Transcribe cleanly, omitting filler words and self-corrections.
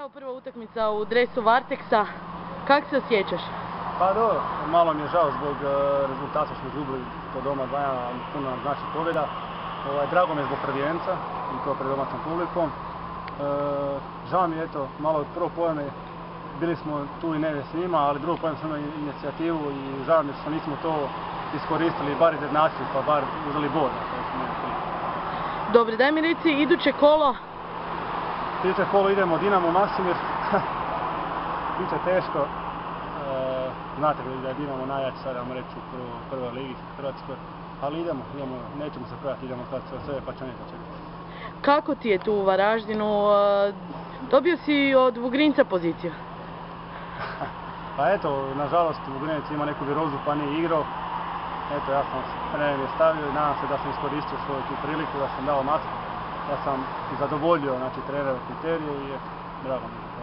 Evo prva utakmica u dresu Varteksa. Kako se osjećaš? Pa dobro, malo mi je žao zbog rezultata što smo izgubili to doma 2-1, puno nam znači pobjeda. Drago mi je zbog prvenca i to pred domaćom publikom. Žao mi je, eto, malo prvo pojene, bili smo tu i ne s njima, ali drugo pojene smo imali inicijativu i žao mi je što nismo to iskoristili, bar izjednačili, pa bar uzeli bod. Dobro, daj mi reci, iduće kolo? Iduće kolo idemo Dinamo Maksimir. Biće teško. Znate da je Dinamo najjači sad, ajmo reći, u prvoj ligi Hrvatskoj. Ali idemo, nećemo se prodati, idemo staviti sve od sebe, pa će nekako čekati. Kako ti je tu u Varaždinu? Dobio si od Vugrinca poziciju. Pa eto, nažalost Vugrinec ima neku virozu pa nije igrao. Eto, ja sam trener je stavio i nadam se da sam iskoristio svoju tu priliku, da sam dao maksimum. Da sam zadovoljio, znači, trenerove kriterije i eto, drago mi je.